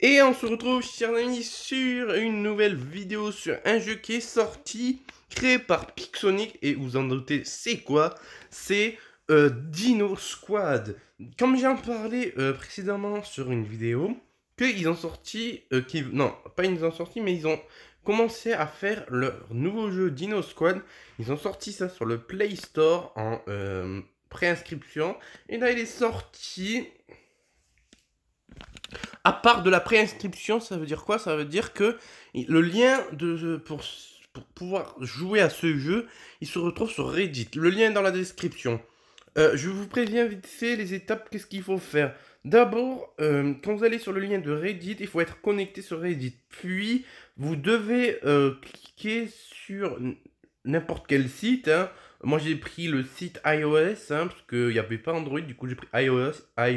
Et on se retrouve, chers amis, sur une nouvelle vidéo sur un jeu qui est sorti, créé par Pixonic, et vous en doutez, c'est quoi? C'est Dino Squad. Comme j'ai en parlé précédemment sur une vidéo, qu'ils ont sorti, non, pas ils ont sorti, mais ils ont commencé à faire leur nouveau jeu Dino Squad. Ils ont sorti ça sur le Play Store en préinscription, et là il est sorti. À part de la préinscription, ça veut dire quoi? Ça veut dire que le lien pour pouvoir jouer à ce jeu, il se retrouve sur Reddit. Le lien est dans la description. Je vous préviens vite fait les étapes, qu'est-ce qu'il faut faire. D'abord, quand vous allez sur le lien de Reddit, il faut être connecté sur Reddit. Puis, vous devez cliquer sur n'importe quel site. Hein. Moi, j'ai pris le site iOS, hein, parce qu'il n'y avait pas Android, du coup, j'ai pris iOS.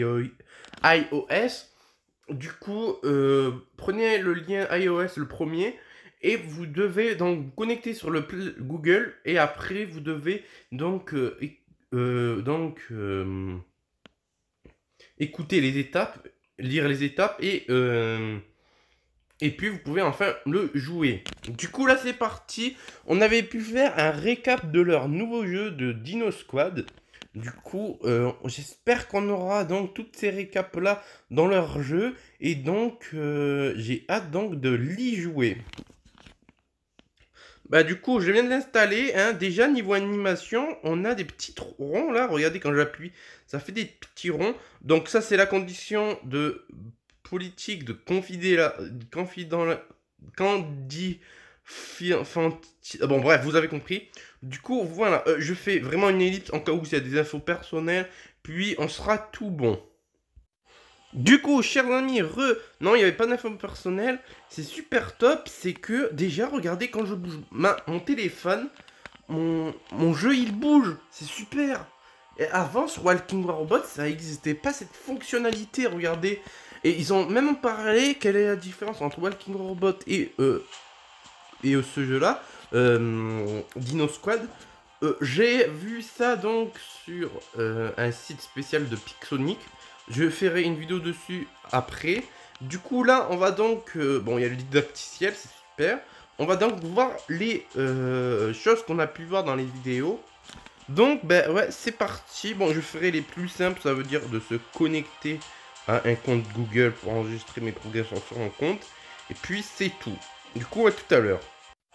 Du coup, prenez le lien iOS, le premier, et vous devez donc vous connecter sur le Google, et après vous devez donc, écouter les étapes, lire les étapes, et puis vous pouvez enfin le jouer. Du coup là c'est parti, on avait pu faire un récap de leur nouveau jeu de Dino Squad. Du coup, j'espère qu'on aura donc toutes ces récaps là dans leur jeu. Et donc, j'ai hâte donc de l'y jouer. Bah du coup, je viens de l'installer. Hein. Déjà, niveau animation, on a des petits ronds là. Regardez quand j'appuie, ça fait des petits ronds. Donc ça, c'est la condition de politique de bon bref, vous avez compris. Du coup, voilà, je fais vraiment une ellipse en cas où il y a des infos personnelles, puis on sera tout bon. Du coup, chers amis, non, il n'y avait pas d'infos personnelles, c'est super top, c'est que, déjà, regardez, quand je bouge mon téléphone, mon jeu, il bouge, c'est super. Et avant, sur Walking Robot, ça n'existait pas cette fonctionnalité, regardez. Et ils ont même parlé quelle est la différence entre Walking Robot et ce jeu-là, Dino Squad. J'ai vu ça donc sur un site spécial de Pixonic. Je ferai une vidéo dessus après. Du coup là, on va donc... bon, il y a le didacticiel, c'est super. On va donc voir les choses qu'on a pu voir dans les vidéos. Donc, ben ouais, c'est parti. Bon, je ferai les plus simples, ça veut dire de se connecter à un compte Google pour enregistrer mes progressions sur un compte. Et puis, c'est tout. Du coup, à tout à l'heure.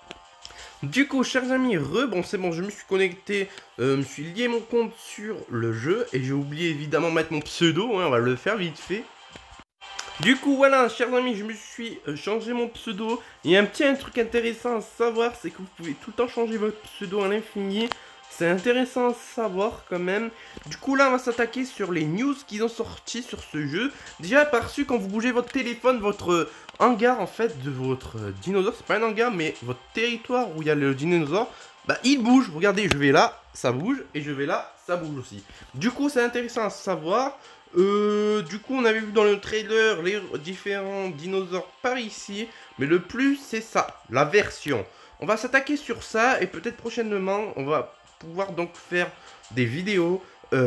Du coup, chers amis, bon, c'est bon, je me suis connecté, me suis lié mon compte sur le jeu, et j'ai oublié évidemment de mettre mon pseudo, hein, on va le faire vite fait. Du coup, voilà, chers amis, je me suis changé mon pseudo. Il y a un truc intéressant à savoir, c'est que vous pouvez tout le temps changer votre pseudo à l'infini. C'est intéressant à savoir quand même. Du coup là on va s'attaquer sur les news qu'ils ont sorti sur ce jeu. Déjà aperçu quand vous bougez votre téléphone, votre hangar en fait de votre dinosaure. C'est pas un hangar mais votre territoire où il y a le dinosaure. Bah il bouge, regardez je vais là, ça bouge. Et je vais là, ça bouge aussi. Du coup c'est intéressant à savoir. Du coup on avait vu dans le trailer les différents dinosaures par ici. Mais le plus c'est ça, la version. On va s'attaquer sur ça et peut-être prochainement on va pouvoir donc faire des vidéos,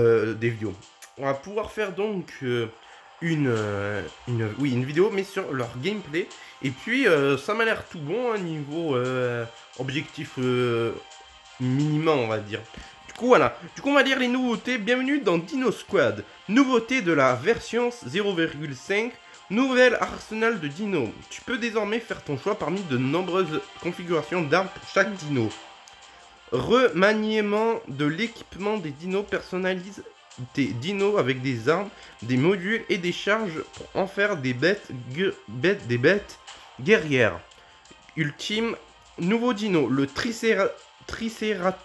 On va pouvoir faire donc une vidéo, mais sur leur gameplay. Et puis, ça m'a l'air tout bon, hein, niveau objectif minimum, on va dire. Du coup, voilà. Du coup, on va lire les nouveautés. Bienvenue dans Dino Squad. Nouveauté de la version 0,5. Nouvel arsenal de dino. Tu peux désormais faire ton choix parmi de nombreuses configurations d'armes pour chaque dino. Remaniement de l'équipement des dinos, personnalise tes dinos avec des armes, des modules et des charges pour en faire des bêtes guerrières. Ultime, nouveau dino, le Triceratops.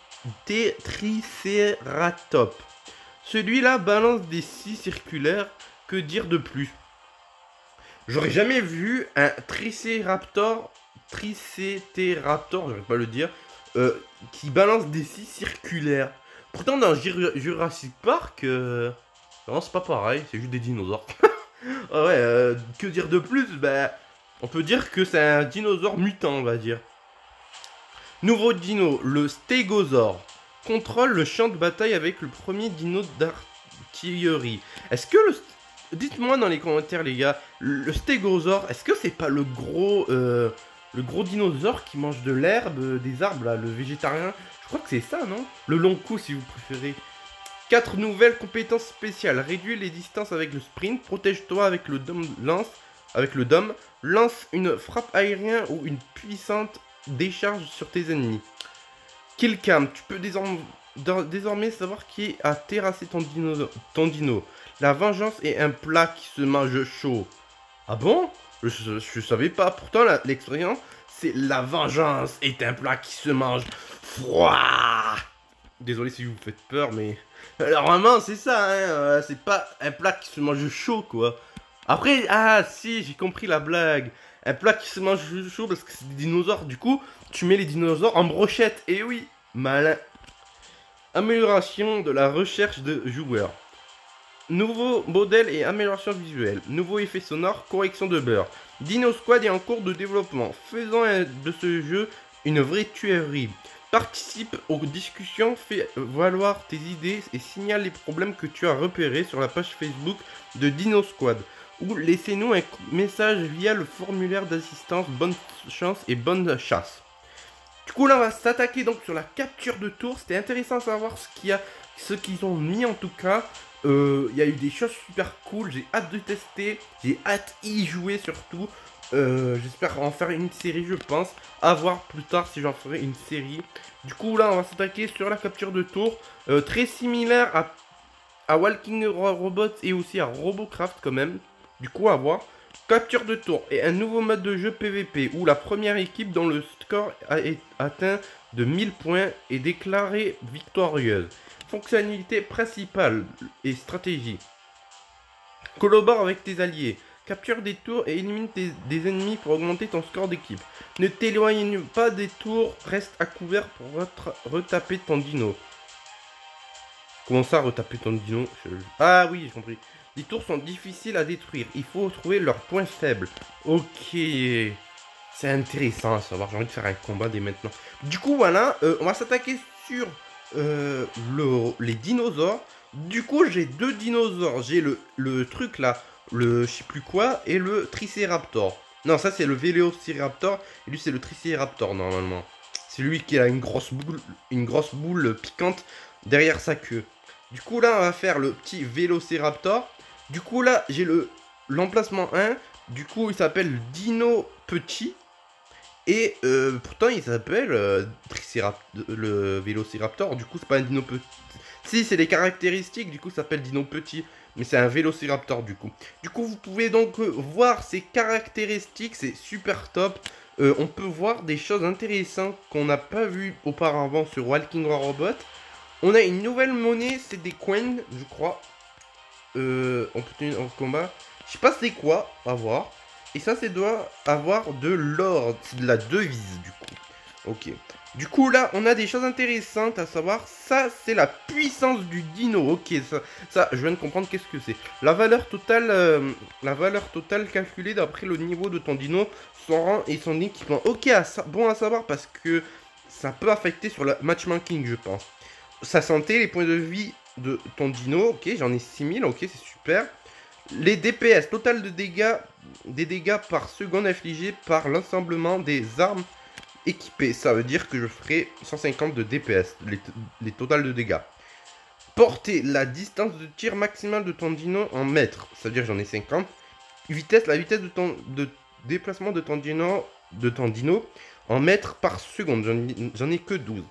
Celui-là balance des scies circulaires, que dire de plus? J'aurais jamais vu un Triceratops, j'arrive pas à le dire, qui balance des scies circulaires. Pourtant dans Jurassic Park, non c'est pas pareil, c'est juste des dinosaures. Ah ouais, que dire de plus? Bah, on peut dire que c'est un dinosaure mutant, on va dire. Nouveau dino, le Stégosaure. Contrôle le champ de bataille avec le premier dino d'artillerie. Est-ce que dites-moi dans les commentaires, les gars, le stégosaure, est-ce que c'est pas le gros dinosaure qui mange de l'herbe, des arbres, là, le végétarien? Je crois que c'est ça, non? Le long cou, si vous préférez. 4 nouvelles compétences spéciales. Réduis les distances avec le sprint. Protège-toi avec le dôme lance. Avec le dôme. Lance une frappe aérienne ou une puissante décharge sur tes ennemis. Killcam. Tu peux désormais savoir qui a terrassé ton dino. La vengeance est un plat qui se mange chaud. Ah bon? Je savais pas. Pourtant, l'expérience, c'est la vengeance est un plat qui se mange froid. Désolé si vous faites peur, mais... Alors vraiment, c'est ça, hein. C'est pas un plat qui se mange chaud, quoi. Après, ah si, j'ai compris la blague. Un plat qui se mange chaud parce que c'est des dinosaures. Du coup, tu mets les dinosaures en brochette. Et oui, malin. Amélioration de la recherche de joueurs. Nouveau modèle et amélioration visuelle. Nouveau effet sonore, correction de beurre. Dino Squad est en cours de développement, faisant de ce jeu une vraie tuerie. Participe aux discussions, fais valoir tes idées et signale les problèmes que tu as repérés sur la page Facebook de Dino Squad. Ou laissez-nous un message via le formulaire d'assistance. Bonne chance et bonne chasse. Du coup là on va s'attaquer donc sur la capture de tour. C'était intéressant à savoir ce qu'ils ont mis en tout cas. Il y a eu des choses super cool. J'ai hâte de tester. J'ai hâte d'y jouer surtout. J'espère en faire une série, je pense. À voir plus tard si j'en ferai une série. Du coup, là, on va s'attaquer sur la capture de tour. Très similaire à Walking Robots et aussi à Robocraft, quand même. Du coup, à voir. Capture de tour et un nouveau mode de jeu PVP où la première équipe dont le score a atteint de 1000 points est déclarée victorieuse. Fonctionnalité principale et stratégie. Collabore avec tes alliés. Capture des tours et élimine des ennemis pour augmenter ton score d'équipe. Ne t'éloigne pas des tours, reste à couvert pour retaper ton dino. Comment ça, retaper ton dino? Ah oui, j'ai compris. Les tours sont difficiles à détruire, il faut trouver leurs points faibles. Ok, c'est intéressant à savoir, j'ai envie de faire un combat dès maintenant. Du coup, voilà, on va s'attaquer sur les dinosaures. Du coup, j'ai deux dinosaures, j'ai le truc là, le je sais plus quoi, et le Triceraptor. Non, ça c'est le Vélociraptor, et lui c'est le Triceraptor normalement. C'est lui qui a une grosse boule piquante derrière sa queue. Du coup là, on va faire le petit Vélociraptor. Du coup là, j'ai l'emplacement 1. Du coup, il s'appelle Dino Petit. Et pourtant, il s'appelle le Vélociraptor. Du coup, c'est pas un Dino Petit. Si, c'est les caractéristiques. Du coup, ça s'appelle Dino Petit. Mais c'est un Vélociraptor du coup. Du coup, vous pouvez donc voir ses caractéristiques. C'est super top. On peut voir des choses intéressantes qu'on n'a pas vues auparavant sur Walking Robot. On a une nouvelle monnaie. C'est des coins, je crois. On peut tenir en combat. Je sais pas c'est quoi. À voir. Et ça, doit avoir de l'or. C'est de la devise, du coup. Ok. Du coup, là, on a des choses intéressantes à savoir. Ça, c'est la puissance du dino. Ok, ça je viens de comprendre qu'est-ce que c'est. La valeur totale calculée d'après le niveau de ton dino, son rang et son équipement. Ok, bon à savoir parce que ça peut affecter sur le matchmaking, je pense. Sa santé, les points de vie de ton dino. Ok, j'en ai 6000. Ok, c'est super. Les DPS, total de dégâts, des dégâts par seconde infligés par l'ensemblement des armes équipées. Ça veut dire que je ferai 150 de DPS, les totales de dégâts. Portée, la distance de tir maximale de ton dino en mètres. Ça veut dire que j'en ai 50. Vitesse, la vitesse de déplacement de ton dino en mètres par seconde. J'en ai que 12.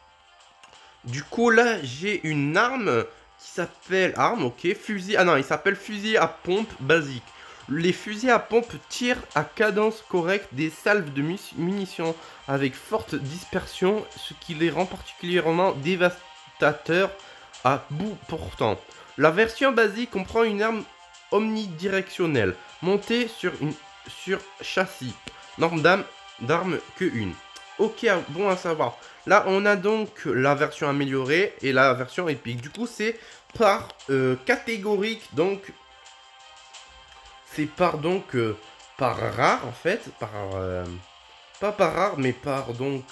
Du coup, là, j'ai une arme qui s'appelle ok, fusil. Ah non, il s'appelle fusil à pompe basique. Les fusils à pompe tirent à cadence correcte des salves de munitions avec forte dispersion, ce qui les rend particulièrement dévastateurs à bout portant. La version basique comprend une arme omnidirectionnelle montée sur châssis. Nombre d'armes que une. Ok, bon à savoir. Là, on a donc la version améliorée et la version épique. Du coup, c'est par catégorique. Donc, c'est par rare, en fait. Pas par rare, mais par donc...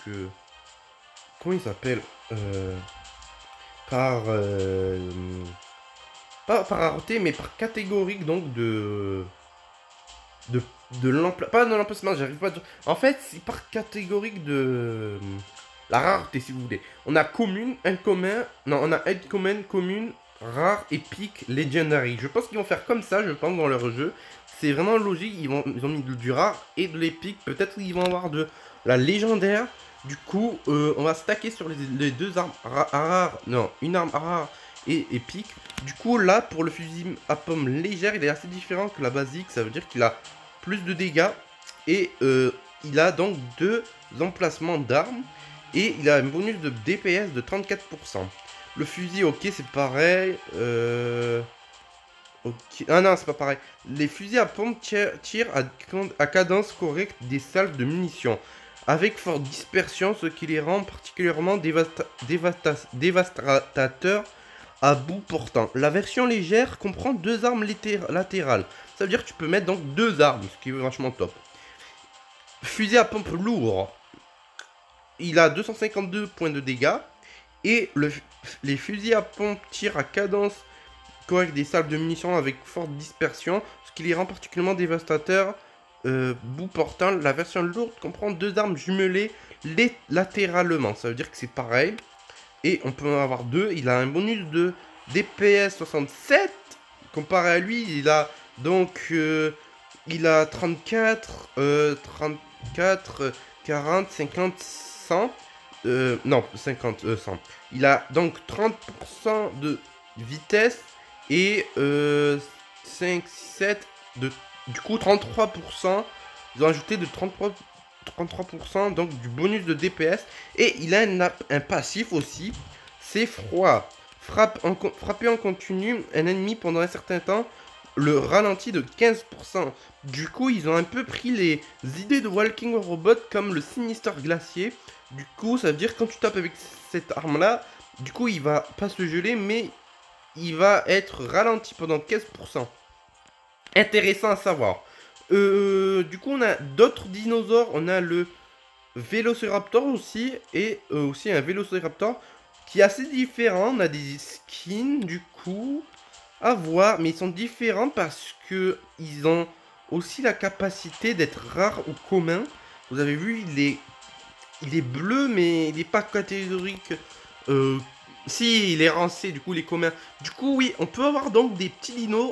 comment il s'appelle par pas par rareté, mais par catégorique donc de, de l'emplacement. Pas de l'emplacement, j'arrive pas à dire. En fait, c'est par catégorique de la rareté, si vous voulez. On a commune, incommun. Non, on a uncommon, commune, rare, épique, legendary. Je pense qu'ils vont faire comme ça, je pense, dans leur jeu. C'est vraiment logique. Ils ont mis du rare et de l'épique. Peut-être qu'ils vont avoir de la légendaire. Du coup, on va stacker sur les deux armes rares. Non, une arme rare et épique. Du coup, là, pour le fusil à pompe légère, il est assez différent que la basique. Ça veut dire qu'il a plus de dégâts. Et il a donc deux emplacements d'armes. Et il a un bonus de DPS de 34%. Le fusil, ok, c'est pareil. Ok. Ah non, c'est pas pareil. Les fusils à pompe tirent à cadence correcte des salves de munitions. Avec forte dispersion, ce qui les rend particulièrement dévastateurs à bout portant. La version légère comprend deux armes latérales. Ça veut dire que tu peux mettre donc deux armes, ce qui est vachement top. Fusil à pompe lourd. Il a 252 points de dégâts. Et les fusils à pompe tirent à cadence correcte des salves de munitions avec forte dispersion, ce qui les rend particulièrement dévastateurs. Bout portant, la version lourde comprend deux armes jumelées latéralement. Ça veut dire que c'est pareil. Et on peut en avoir deux. Il a un bonus de DPS 67. Comparé à lui, il a donc il a 34, 40, 50, 100. Non, 50, 100. Il a donc 30% de vitesse et 5, 7 de... Du coup, 33%. Ils ont ajouté de 33% donc du bonus de DPS. Et il a un passif aussi. C'est froid. Frapper en continu un ennemi pendant un certain temps le ralentit de 15%. Du coup, ils ont un peu pris les idées de Walking Robot comme le Sinister Glacier. Du coup, ça veut dire que quand tu tapes avec cette arme-là, du coup, il va pas se geler, mais il va être ralenti pendant 15%. Intéressant à savoir. Du coup, on a d'autres dinosaures. On a le Vélociraptor aussi. Et aussi un Vélociraptor qui est assez différent. On a des skins, du coup, à voir. Mais ils sont différents parce que ils ont aussi la capacité d'être rares ou communs. Vous avez vu, il est bleu, mais il n'est pas catégorique. Si, il est rancé, du coup, il est commun. Du coup, oui, on peut avoir donc des petits dinos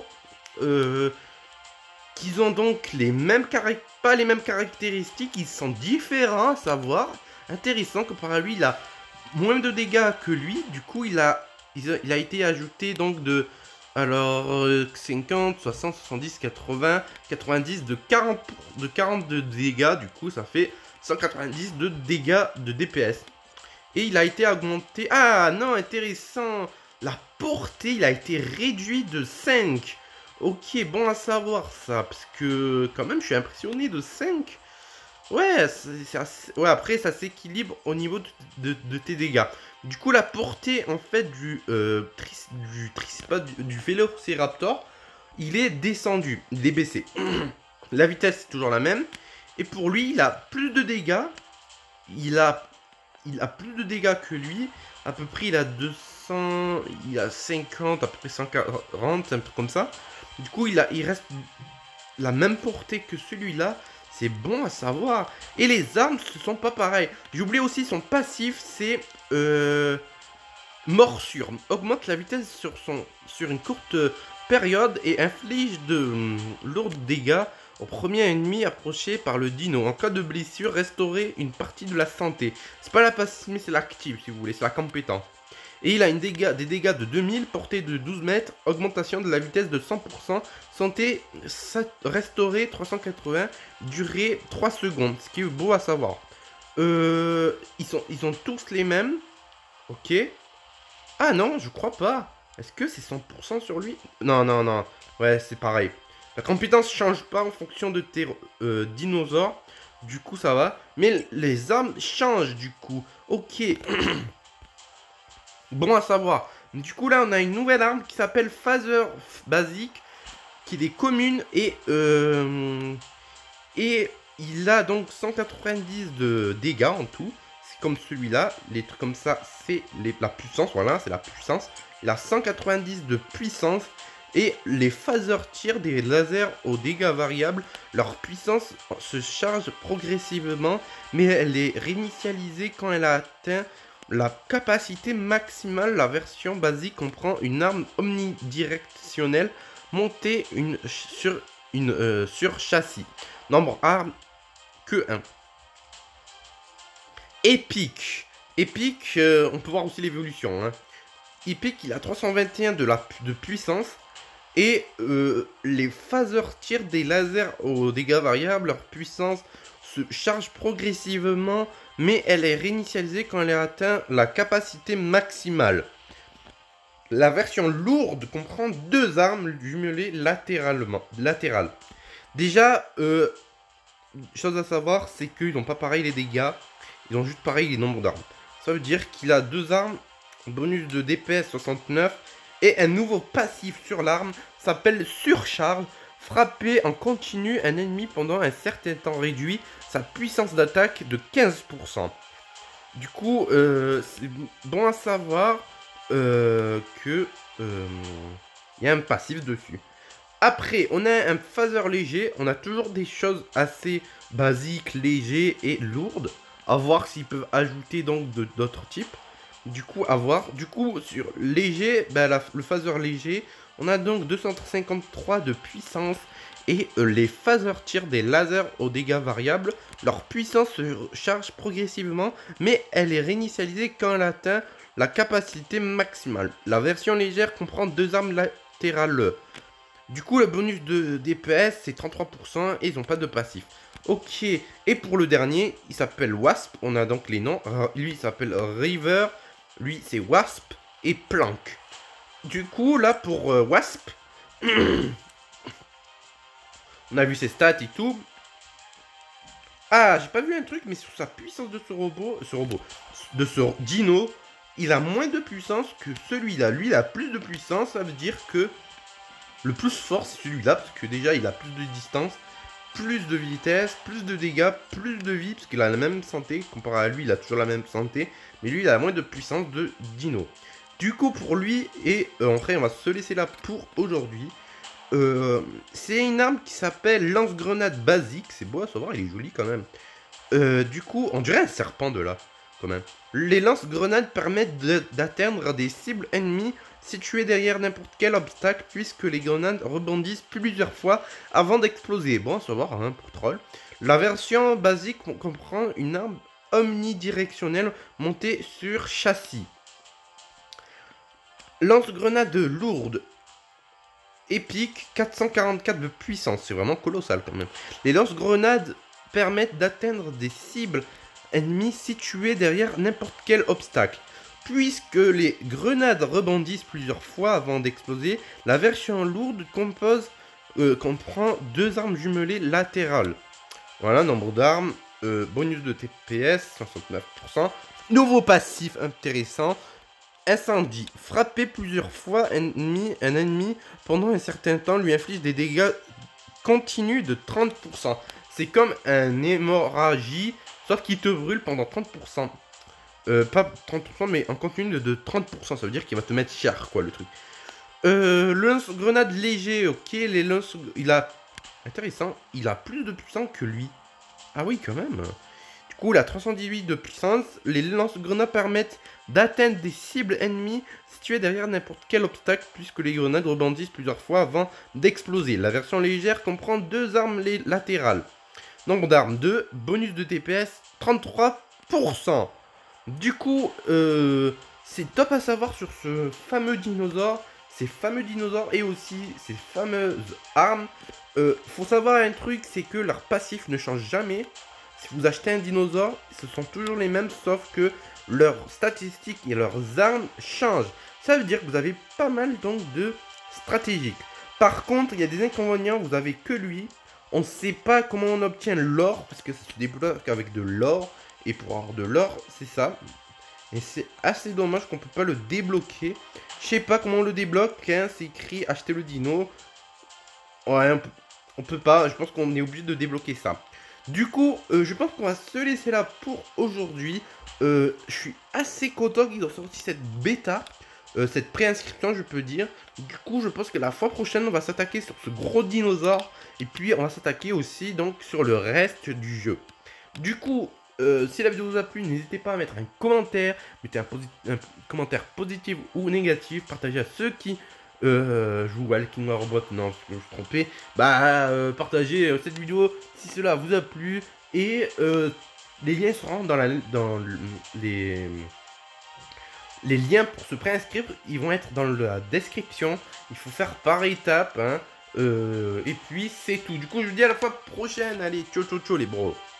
qui ont donc pas les mêmes caractéristiques, ils sont différents, à savoir. Intéressant, comparé à lui, il a moins de dégâts que lui. Du coup, il a été ajouté donc de... Alors, 50, 60, 70, 80, 90, de 40 de dégâts. Du coup, ça fait 190 de dégâts de DPS. Et il a été augmenté... Ah non, intéressant. La portée, il a été réduit de 5. Ok, bon à savoir ça. Parce que quand même, je suis impressionné de 5. Ouais, ouais, après, ça s'équilibre au niveau de tes dégâts. Du coup, la portée, en fait, du Vélociraptor, il est descendu. Il est baissé. La vitesse, c'est toujours la même. Et pour lui, il a plus de dégâts. Il a plus de dégâts que lui. À peu près, il a 200... Il a 50, à peu près 140, un peu comme ça. Du coup, il reste la même portée que celui-là. C'est bon à savoir. Et les armes, ce sont pas pareil. J'ai oublié aussi son passif, c'est morsure. Augmente la vitesse sur une courte période et inflige de lourds dégâts au premier ennemi approché par le dino. En cas de blessure, restaurer une partie de la santé. C'est pas la passive, mais c'est l'active si vous voulez, c'est la compétence. Et il a des dégâts de 2000, portée de 12 mètres, augmentation de la vitesse de 100%, santé restaurée 380, durée 3 secondes, ce qui est beau à savoir. Ils ont tous les mêmes, ok. Ah non, je crois pas. Est-ce que c'est 100% sur lui? Non, non, non, ouais, c'est pareil. La compétence change pas en fonction de tes dinosaures, du coup ça va. Mais les armes changent du coup, ok. Bon à savoir. Du coup là on a une nouvelle arme qui s'appelle Phaser Basique, qui est commune et il a donc 190 de dégâts en tout, ce comme celui-là. Les trucs comme ça, c'est la puissance. Voilà, c'est la puissance. Il a 190 de puissance. Et les phaser tirent des lasers aux dégâts variables. Leur puissance se charge progressivement, mais elle est réinitialisée quand elle a atteint la capacité maximale. La version basique comprend une arme omnidirectionnelle montée sur châssis. Nombre armes que 1. Épique. Épique, on peut voir aussi l'évolution. Hein. Épique, il a 321 de puissance. Et les phasers tirent des lasers aux dégâts variables. Leur puissance se charge progressivement, mais elle est réinitialisée quand elle a atteint la capacité maximale. La version lourde comprend 2 armes jumelées latérales. Déjà, chose à savoir, c'est qu'ils n'ont pas pareil les dégâts. Ils ont juste pareil les nombres d'armes. Ça veut dire qu'il a 2 armes, bonus de DPS 69. Et un nouveau passif sur l'arme s'appelle Surcharge. Frapper en continu un ennemi pendant un certain temps réduit sa puissance d'attaque de 15%. Du coup, c'est bon à savoir que y a un passif dessus. Après, on a un phaser léger. On a toujours des choses assez basiques, légers et lourdes. À voir s'ils peuvent ajouter donc d'autres types. Du coup, à voir. Du coup, sur léger, ben, le phaser léger, on a donc 253 de puissance. Et les phasers tirent des lasers aux dégâts variables. Leur puissance se charge progressivement, mais elle est réinitialisée quand elle atteint la capacité maximale. La version légère comprend 2 armes latérales. Du coup, le bonus de DPS, c'est 33% et ils n'ont pas de passif. Ok, et pour le dernier, il s'appelle Wasp. On a donc les noms. Lui, il s'appelle River. Lui, c'est Wasp et Plank. Du coup, là, pour Wasp, on a vu ses stats et tout. Ah, j'ai pas vu un truc, mais sur sa puissance de de ce dino, il a moins de puissance que celui-là. Lui, il a plus de puissance, ça veut dire que le plus fort, c'est celui-là, parce que déjà, il a plus de distance, plus de vitesse, plus de dégâts, plus de vie, parce qu'il a la même santé. Comparé à lui, il a toujours la même santé. Mais lui, il a moins de puissance de dino. Du coup, pour lui, et en vrai, on va se laisser là pour aujourd'hui. C'est une arme qui s'appelle lance-grenade basique. C'est beau à savoir, il est joli quand même. Du coup, on dirait un serpent de là, quand même. Les lance-grenades permettent d'atteindre des cibles ennemies situées derrière n'importe quel obstacle, puisque les grenades rebondissent plusieurs fois avant d'exploser. Bon à savoir, hein, pour troll. La version basique comprend une arme omnidirectionnelle montée sur châssis. Lance-grenade lourde. Épique, 444 de puissance. C'est vraiment colossal quand même. Les lance-grenades permettent d'atteindre des cibles ennemies situées derrière n'importe quel obstacle. Puisque les grenades rebondissent plusieurs fois avant d'exploser, la version lourde comprend 2 armes jumelées latérales. Voilà, nombre d'armes, bonus de TPS, 69%. Nouveau passif intéressant, incendie. Frapper plusieurs fois un ennemi pendant un certain temps lui inflige des dégâts continus de 30%. C'est comme un hémorragie, sauf qu'il te brûle pendant 30%. Pas 30%, mais en continu de 30%. Ça veut dire qu'il va te mettre cher, quoi, le truc. Le lance-grenade léger, ok. Il a... Intéressant. Il a plus de puissance que lui. Ah oui, quand même. Du coup, il a 318 de puissance. Les lance-grenades permettent d'atteindre des cibles ennemies situées derrière n'importe quel obstacle, puisque les grenades rebondissent plusieurs fois avant d'exploser. La version légère comprend 2 armes latérales. Nombre d'armes 2, bonus de TPS 33%. Du coup, c'est top à savoir sur ce fameux dinosaure, ces fameux dinosaures et aussi ces fameuses armes. Faut savoir un truc, c'est que leur passif ne change jamais. Si vous achetez un dinosaure, ce sont toujours les mêmes, sauf que leurs statistiques et leurs armes changent. Ça veut dire que vous avez pas mal donc de stratégiques. Par contre, il y a des inconvénients, vous avez que lui. On ne sait pas comment on obtient l'or, parce que ça se débloque avec de l'or. Et pour avoir de l'or, c'est ça. Et c'est assez dommage qu'on peut pas le débloquer. Je sais pas comment on le débloque. Hein, c'est écrit acheter le dino. Ouais, on peut pas. Je pense qu'on est obligé de débloquer ça. Du coup, je pense qu'on va se laisser là pour aujourd'hui. Je suis assez content qu'ils ont sorti cette bêta, cette préinscription, je peux dire. Du coup, je pense que la fois prochaine, on va s'attaquer sur ce gros dinosaure. Et puis, on va s'attaquer aussi donc sur le reste du jeu. Du coup, si la vidéo vous a plu, n'hésitez pas à mettre un commentaire. Mettez un commentaire positif ou négatif. Partagez à ceux qui jouent à King of Robot. Non, je me suis trompé. Bah, partagez cette vidéo si cela vous a plu. Et les liens seront dans les liens pour se préinscrire. Ils vont être dans la description. Il faut faire par étapes. Hein. Et puis, c'est tout. Du coup, je vous dis à la fois prochaine. Allez, ciao, ciao, ciao, les bros.